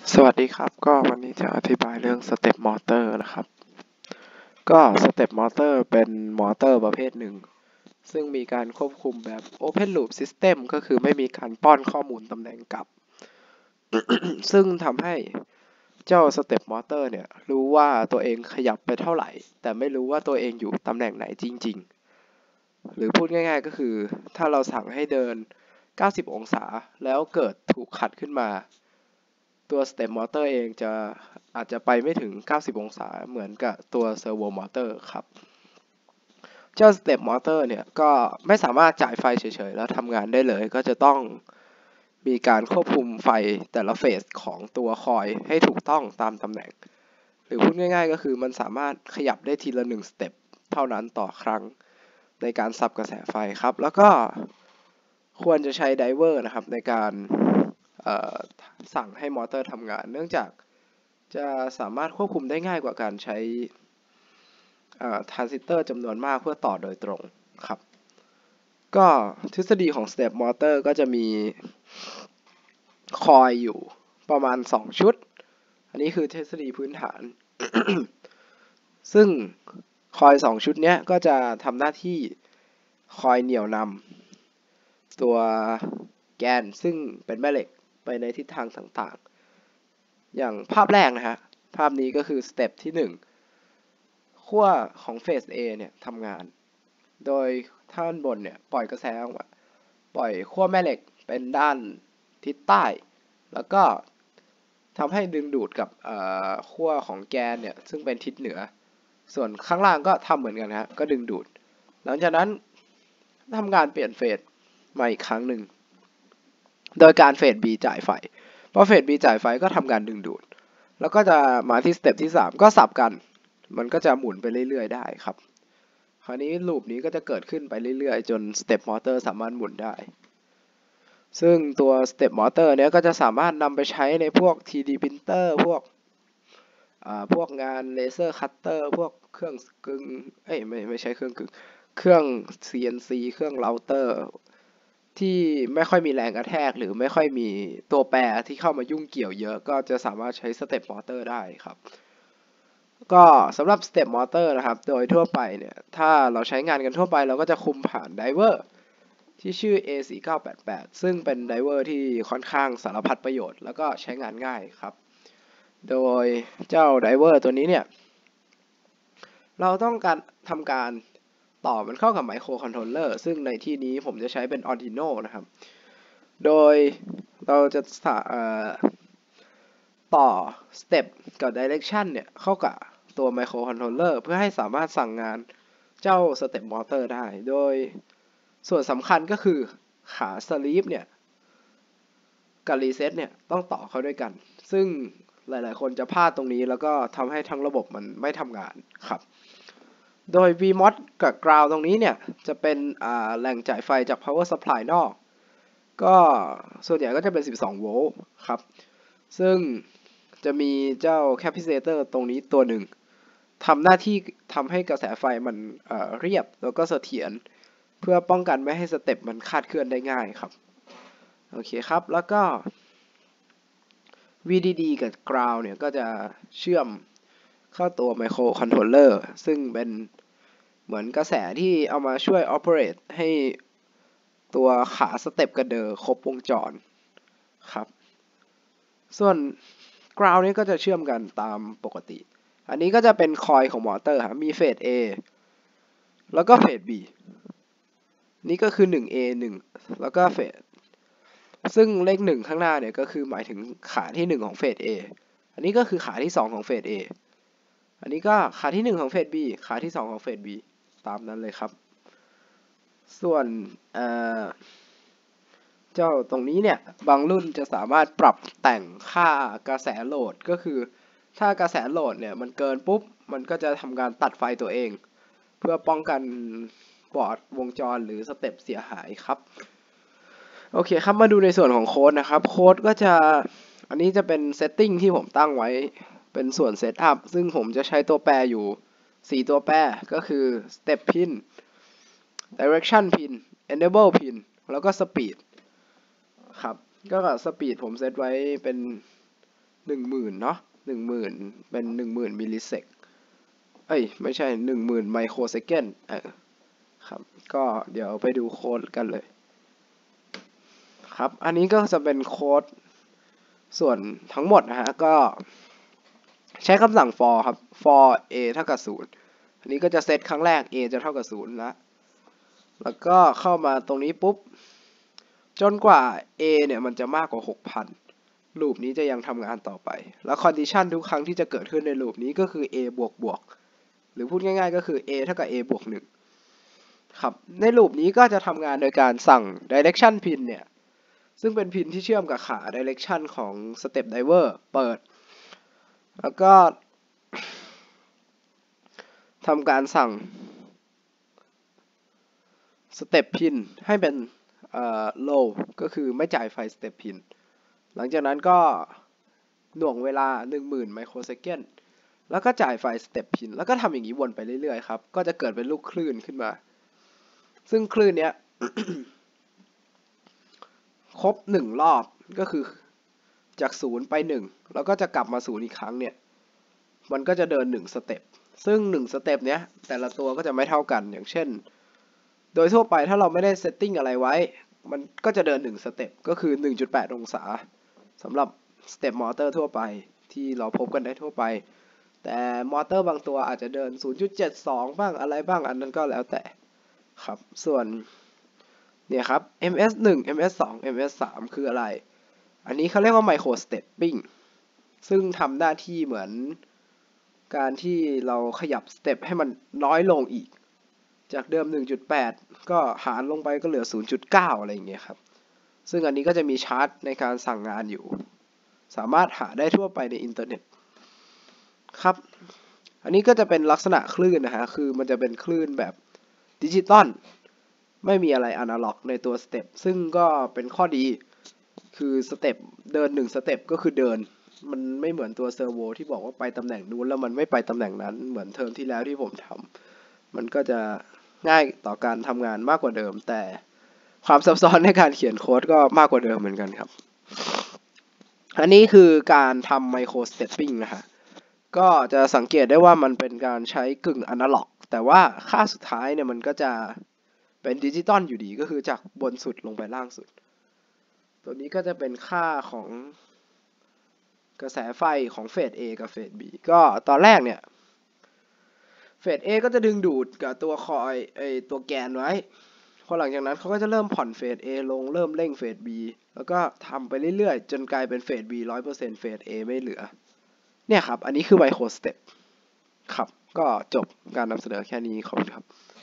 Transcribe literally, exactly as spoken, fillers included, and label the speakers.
Speaker 1: สวัสดีครับก็วันนี้จะอธิบายเรื่อง Step Motor นะครับก็ Step Motor เป็นมอเตอร์ประเภทหนึ่งซึ่งมีการควบคุมแบบ Open Loop System ก็คือไม่มีการป้อนข้อมูลตำแหน่งกลับ ซึ่งทำให้เจ้า Step Motor เนี่ยรู้ว่าตัวเองขยับไปเท่าไหร่แต่ไม่รู้ว่าตัวเองอยู่ตำแหน่งไหนจริงๆหรือพูดง่ายๆก็คือถ้าเราสั่งให้เดินเก้าสิบองศาแล้วเกิดถูกขัดขึ้นมาตัว Step Motor เองจะอาจจะไปไม่ถึงเก้าสิบองศาเหมือนกับตัว Servo Motor ครับเจ้า Step Motor เนี่ยก็ไม่สามารถจ่ายไฟเฉยๆแล้วทำงานได้เลยก็จะต้องมีการควบคุมไฟแต่ละเฟสของตัวคอยให้ถูกต้องตามตำแหน่งหรือพูดง่ายๆก็คือมันสามารถขยับได้ทีละหนึ่งสเต็ปเท่านั้นต่อครั้งในการสับกระแสไฟครับแล้วก็ควรจะใช้ไดเวอร์นะครับในการสั่งให้มอเตอร์ทำงานเนื่องจากจะสามารถควบคุมได้ง่ายกว่าการใช้ทรานซิสเตอร์จำนวนมากเพื่อต่อโดยตรงครับก็ทฤษฎีของ Step Motor ก็จะมีคอยอยู่ประมาณสองชุดอันนี้คือทฤษฎีพื้นฐาน ซึ่งคอยสองชุดนี้ก็จะทำหน้าที่คอยเหนี่ยวนำตัวแกนซึ่งเป็นแม่เหล็กไปในทิศทางต่างๆอย่างภาพแรกนะฮะภาพนี้ก็คือสเต็ปที่หนึ่งขั้วของเฟส A เนี่ยทำงานโดยท่านบนเนี่ยปล่อยกระแสออกมาปล่อยขั้วแม่เหล็กเป็นด้านทิศใต้แล้วก็ทำให้ดึงดูดกับขั้วของแกนเนี่ยซึ่งเป็นทิศเหนือส่วนข้างล่างก็ทำเหมือนกันฮะก็ดึงดูดหลังจากนั้นทำการเปลี่ยนเฟสมาอีกครั้งหนึ่งโดยการเฟส B จ่ายไฟพอเฟส B จ่ายไฟก็ทำการดึงดูดแล้วก็จะมาที่สเต็ปที่สามก็สับกันมันก็จะหมุนไปเรื่อยๆได้ครับคราวนี้ลูปนี้ก็จะเกิดขึ้นไปเรื่อยๆจนสเต็ปมอเตอร์สามารถหมุนได้ซึ่งตัวสเต็ปมอเตอร์เนี้ยก็จะสามารถนำไปใช้ในพวก ทรี ดี printer พวกพวกงานเลเซอร์คัตเตอร์พวกเครื่องกึ่งเอ้ยไม่ไม่ใช่เครื่องกึ่งเครื่อง ซี เอ็น ซี เครื่องเราเตอร์ที่ไม่ค่อยมีแรงกระแทกหรือไม่ค่อยมีตัวแปรที่เข้ามายุ่งเกี่ยวเยอะก็จะสามารถใช้สเต็ปมอเตอร์ได้ครับก็สำหรับสเต็ปมอเตอร์นะครับโดยทั่วไปเนี่ยถ้าเราใช้งานกันทั่วไปเราก็จะคุมผ่านไดเวอร์ที่ชื่อ เอ สี่เก้าแปดแปด ซึ่งเป็นไดเวอร์ที่ค่อนข้างสารพัดประโยชน์แล้วก็ใช้งานง่ายครับโดยเจ้าไดเวอร์ตัวนี้เนี่ยเราต้องการทำการต่อมันเข้ากับไมโครคอนโทรลเลอร์ซึ่งในที่นี้ผมจะใช้เป็น Arduino นะครับโดยเราจะต่อ Step กับ Direction เนี่ยเข้ากับตัวไมโครคอนโทรลเลอร์เพื่อให้สามารถสั่งงานเจ้า Step Motor ได้โดยส่วนสำคัญก็คือขา Sleep เนี่ยกับ Reset เนี่ยต้องต่อเข้าด้วยกันซึ่งหลายๆคนจะพลาดตรงนี้แล้วก็ทำให้ทั้งระบบมันไม่ทำงานครับโดย วี มอด กับ Ground ตรงนี้เนี่ยจะเป็นแหล่งจ่ายไฟจาก Power Supply นอกก็ส่วนใหญ่ก็จะเป็นสิบสองโวลต์ครับซึ่งจะมีเจ้า Capacitor ตรงนี้ตัวหนึ่งทำหน้าที่ทำให้กระแสไฟมัน เอ่อ เรียบแล้วก็เสถียรเพื่อป้องกันไม่ให้สเต็ปมันคลาดเคลื่อนได้ง่ายครับโอเคครับแล้วก็ วี ดี ดี กับ Ground เนี่ยก็จะเชื่อมเข้าตัวไมโครคอนโทรลเลอร์ซึ่งเป็นเหมือนกระแสที่เอามาช่วย operate ให้ตัวขาสเต็ปกระเดอครบวงจรครับส่วน Ground นี้ก็จะเชื่อมกันตามปกติอันนี้ก็จะเป็นคอยของมอเตอร์ครับมีเฟส A แล้วก็เฟส B นี่ก็คือ หนึ่ง เอ หนึ่ง แล้วก็เฟสซึ่งเลขหนึ่งข้างหน้าเนี่ยก็คือหมายถึงขาที่หนึ่งของเฟส A อันนี้ก็คือขาที่สองของเฟส A อันนี้ก็ขาที่หนึ่งของเฟส B ขาที่สองของเฟส B ตามนั้นเลยครับส่วนเอ่อเจ้าตรงนี้เนี่ยบางรุ่นจะสามารถปรับแต่งค่ากระแสโหลดก็คือถ้ากระแสโหลดเนี่ยมันเกินปุ๊บมันก็จะทำการตัดไฟตัวเองเพื่อป้องกันบอร์ดวงจรหรือสเต็ปเสียหายครับโอเคครับมาดูในส่วนของโค้ดนะครับโค้ดก็จะอันนี้จะเป็นเซตติ้งที่ผมตั้งไว้เป็นส่วนเซตอัพซึ่งผมจะใช้ตัวแปรอยู่สี่ตัวแปรก็คือ step pin direction pin enable pin แล้วก็ speed ครับก็ speed ผมเซตไว้เป็นหนึ่งหมื่นเนาะหนึ่งหมื่นเป็นหนึ่งหมื่นมิลลิเซกเอ้ยไม่ใช่หนึ่งหมื่นไมโครเซคันด์เออครับก็เดี๋ยวไปดูโค้ดกันเลยครับอันนี้ก็จะเป็นโค้ดส่วนทั้งหมดนะฮะก็ใช้คำสั่ง for ครับ for a เท่ากับศูนย์อันนี้ก็จะเซตครั้งแรก a จะเท่ากับศูนย์แล้วแล้วก็เข้ามาตรงนี้ปุ๊บจนกว่า a เนี่ยมันจะมากกว่า หกพัน ลูปนี้จะยังทำงานต่อไปแล้ว condition ทุกครั้งที่จะเกิดขึ้นในลูปนี้ก็คือ a บวกบวกหรือพูดง่ายๆก็คือ a เท่ากับ a บวกหนึ่งครับในลูปนี้ก็จะทำงานโดยการสั่ง direction pin เนี่ยซึ่งเป็นพินที่เชื่อมกับขา direction ของ step driver เปิดแล้วก็ทำการสั่ง step pin ให้เป็นเอ่อ low ก็คือไม่จ่ายไฟ step pin หลังจากนั้นก็หน่วงเวลา หนึ่งหมื่น ไมโครเซคันด์แล้วก็จ่ายไฟ step pin แล้วก็ทำอย่างนี้วนไปเรื่อยๆครับก็จะเกิดเป็นลูกคลื่นขึ้นมาซึ่งคลื่นเนี้ย ครบหนึ่งรอบก็คือจากศูนย์ไปหนึ่งแล้วก็จะกลับมาศูนย์อีกครั้งเนี่ยมันก็จะเดินหนึ่งสเต็ปซึ่งหนึ่งสเต็ปเนี้ยแต่ละตัวก็จะไม่เท่ากันอย่างเช่นโดยทั่วไปถ้าเราไม่ได้เซตติ้งอะไรไว้มันก็จะเดินหนึ่งสเต็ปก็คือ หนึ่งจุดแปด องศาสำหรับสเต็ปมอเตอร์ทั่วไปที่เราพบกันได้ทั่วไปแต่มอเตอร์บางตัวอาจจะเดิน ศูนย์จุดเจ็ดสอง บ้างอะไรบ้างอันนั้นก็แล้วแต่ครับส่วนเนี่ยครับ เอ็ม เอส หนึ่ง เอ็ม เอส สอง เอ็ม เอส สาม คืออะไรอันนี้เขาเรียกว่า Micro Stepping ซึ่งทำหน้าที่เหมือนการที่เราขยับสเต็ปให้มันน้อยลงอีกจากเดิม หนึ่งจุดแปด ก็หารลงไปก็เหลือ ศูนย์จุดเก้า อะไรอย่างเงี้ยครับซึ่งอันนี้ก็จะมีชาร์ตในการสั่งงานอยู่สามารถหาได้ทั่วไปในอินเทอร์เน็ตครับอันนี้ก็จะเป็นลักษณะคลื่นนะฮะคือมันจะเป็นคลื่นแบบดิจิตอลไม่มีอะไรอนาล็อกในตัวสเต็ปซึ่งก็เป็นข้อดีคือสเต็ปเดินหนึ่งสเต็ปก็คือเดินมันไม่เหมือนตัวเซอร์โวที่บอกว่าไปตำแหน่งนู้นแล้วมันไม่ไปตำแหน่งนั้นเหมือนเทอมที่แล้วที่ผมทำมันก็จะง่ายต่อการทำงานมากกว่าเดิมแต่ความซับซ้อนในการเขียนโค้ดก็มากกว่าเดิมเหมือนกันครับอันนี้คือการทำไมโครสเตปปิ้งนะฮะก็จะสังเกตได้ว่ามันเป็นการใช้กึ่งอนาล็อกแต่ว่าค่าสุดท้ายเนี่ยมันก็จะเป็นดิจิตอลอยู่ดีก็คือจากบนสุดลงไปล่างสุดตัวนี้ก็จะเป็นค่าของกระแสไฟของเฟส A กับเฟส B ก็ตอนแรกเนี่ยเฟส A ก็จะดึงดูดกับตัวคอยไอตัวแกนไว้พอหลังจากนั้นเขาก็จะเริ่มผ่อนเฟส A ลงเริ่มเร่งเฟส B แล้วก็ทำไปเรื่อยๆจนกลายเป็นเฟส B ร้อยเปอร์เซ็นต์ เฟส A ไม่เหลือเนี่ยครับอันนี้คือไมโครสเต็ปครับก็จบการนำเสนอแค่นี้ขอบคุณครับ